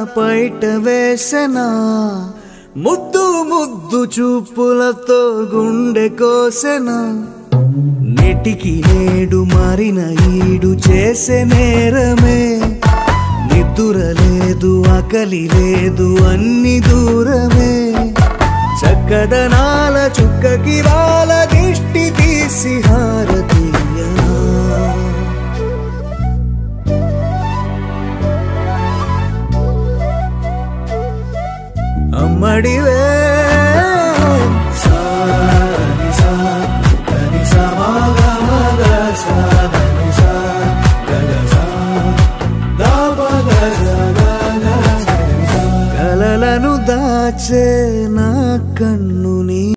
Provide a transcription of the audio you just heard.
పైట వేసెనా ముద్దు ముద్దు చూపులతో గుండె కోసెనా నెటికి నేడు మారిన ఈడు చేసే నేరమే నిద్ర లేదు ఆకలి లేదు అన్ని దూరమే చక్కదనాల చుక్కకి వాళ్ళ దిష్టి తీసి హారతీయ అమ్మడివే కలలను దాచే నా కన్ను నీ